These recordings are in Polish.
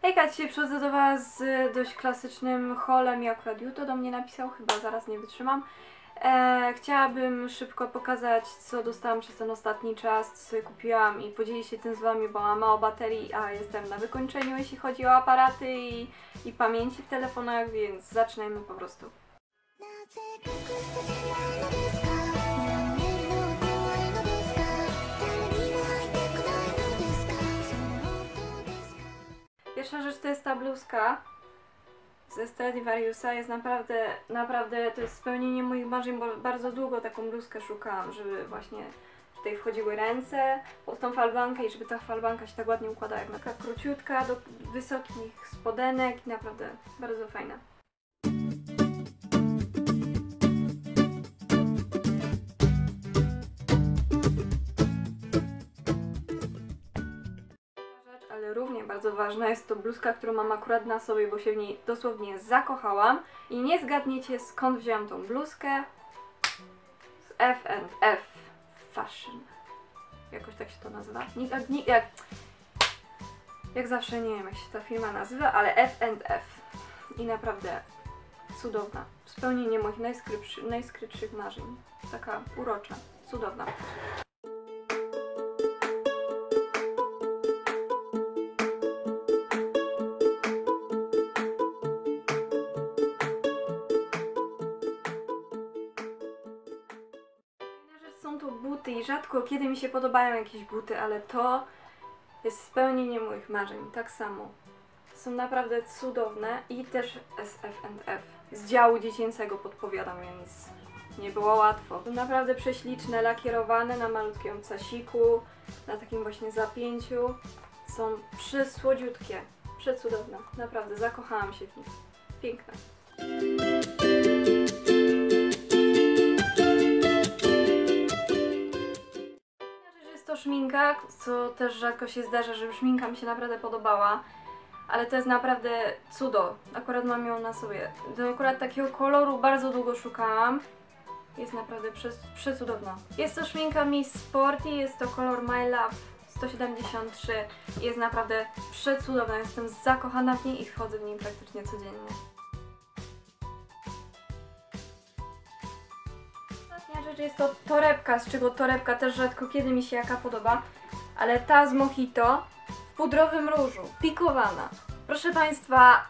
Hejka, dzisiaj przychodzę do Was z dość klasycznym haulem i akurat Juto do mnie napisał, chyba zaraz nie wytrzymam. Chciałabym szybko pokazać, co dostałam przez ten ostatni czas, co sobie kupiłam i podzielić się tym z Wami, bo mam mało baterii, a jestem na wykończeniu, jeśli chodzi o aparaty i pamięci w telefonach, więc zaczynajmy po prostu. Pierwsza rzecz to jest ta bluzka ze Stradivariusa. Jest naprawdę to jest spełnienie moich marzeń, bo bardzo długo taką bluzkę szukałam, żeby właśnie tutaj wchodziły ręce pod tą falbankę i żeby ta falbanka się tak ładnie układała, jak taka króciutka, do wysokich spodenek i naprawdę bardzo fajna. Ale równie bardzo ważna jest to bluzka, którą mam akurat na sobie, bo się w niej dosłownie zakochałam. I nie zgadniecie, skąd wziąłam tą bluzkę. Z F&F Fashion. Jakoś tak się to nazywa. Jak zawsze nie wiem, jak się ta firma nazywa, ale F&F. I naprawdę cudowna. Spełnienie moich najskrytszych marzeń. Taka urocza, cudowna. Są to buty i rzadko kiedy mi się podobają jakieś buty, ale to jest spełnienie moich marzeń, tak samo. Są naprawdę cudowne i też SF&F. Z działu dziecięcego podpowiadam, więc nie było łatwo. Są naprawdę prześliczne, lakierowane na malutkim obcasiku, na takim właśnie zapięciu. Są przesłodziutkie, przecudowne. Naprawdę zakochałam się w nich. Piękne. To szminka, co też rzadko się zdarza, że szminka mi się naprawdę podobała, ale to jest naprawdę cudo. Akurat mam ją na sobie. Do akurat takiego koloru bardzo długo szukałam. Jest naprawdę przecudowna. Jest to szminka Miss Sporty, jest to kolor My Love 173. Jest naprawdę przecudowna. Jestem zakochana w niej i wchodzę w niej praktycznie codziennie. Rzecz jest to torebka, z czego torebka też rzadko kiedy mi się jaka podoba, ale ta z Mojito w pudrowym różu, pikowana. Proszę Państwa,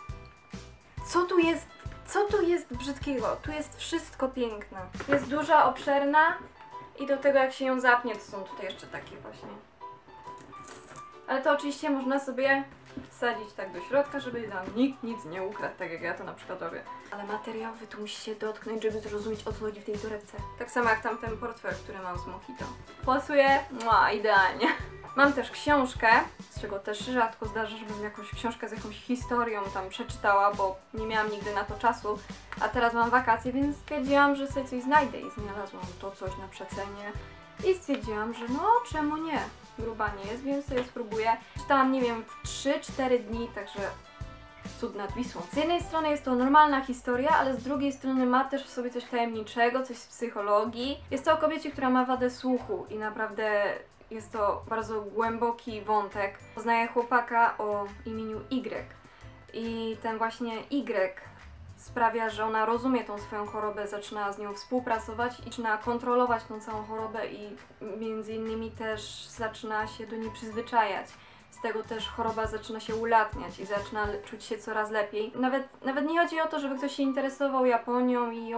co tu jest brzydkiego? Tu jest wszystko piękne. Jest duża, obszerna i do tego jak się ją zapnie, to są tutaj jeszcze takie właśnie. Ale to oczywiście można sobie wsadzić tak do środka, żeby nam nikt nic nie ukradł, tak jak ja to na przykład robię. Ale materiały tu musicie dotknąć, żeby zrozumieć, o co chodzi w tej torebce. Tak samo jak tamten portfel, który mam z Mojito. Pasuje? Idealnie. Mam też książkę, z czego też rzadko zdarza, żebym jakąś książkę z jakąś historią tam przeczytała, bo nie miałam nigdy na to czasu. A teraz mam wakacje, więc stwierdziłam, że sobie coś znajdę i znalazłam to coś na przecenie. I stwierdziłam, że no czemu nie? Gruba nie jest, więc sobie spróbuję. Czytałam, nie wiem, w 3-4 dni, także cud nad Wisłą. Z jednej strony jest to normalna historia, ale z drugiej strony ma też w sobie coś tajemniczego, coś z psychologii. Jest to o kobiecie, która ma wadę słuchu i naprawdę jest to bardzo głęboki wątek. Poznaje chłopaka o imieniu Y. I ten właśnie Y sprawia, że ona rozumie tą swoją chorobę, zaczyna z nią współpracować i zaczyna kontrolować tą całą chorobę i między innymi też zaczyna się do niej przyzwyczajać. Z tego też choroba zaczyna się ulatniać i zaczyna czuć się coraz lepiej. Nawet nie chodzi o to, żeby ktoś się interesował Japonią i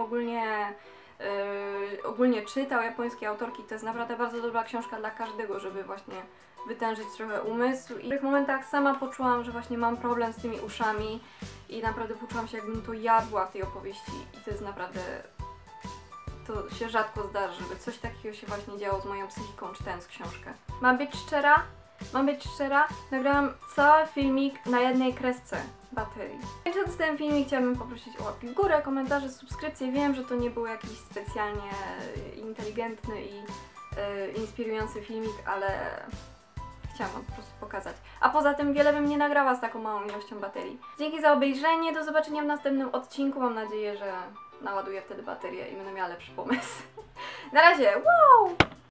ogólnie czytał japońskie autorki. To jest naprawdę bardzo dobra książka dla każdego, żeby właśnie wytężyć trochę umysł. I w tych momentach sama poczułam, że właśnie mam problem z tymi uszami i naprawdę poczułam się, jakbym to jadła w tej opowieści i to jest naprawdę... To się rzadko zdarza, żeby coś takiego się właśnie działo z moją psychiką, czytając książkę. Mam być szczera, nagrałam cały filmik na jednej kresce baterii. Kończąc ten filmik chciałabym poprosić o łapki w górę, komentarze, subskrypcje. Wiem, że to nie był jakiś specjalnie inteligentny i inspirujący filmik, ale chciałam wam po prostu pokazać. A poza tym wiele bym nie nagrała z taką małą ilością baterii. Dzięki za obejrzenie, do zobaczenia w następnym odcinku. Mam nadzieję, że naładuję wtedy baterię i będę miała lepszy pomysł. Na razie, wow!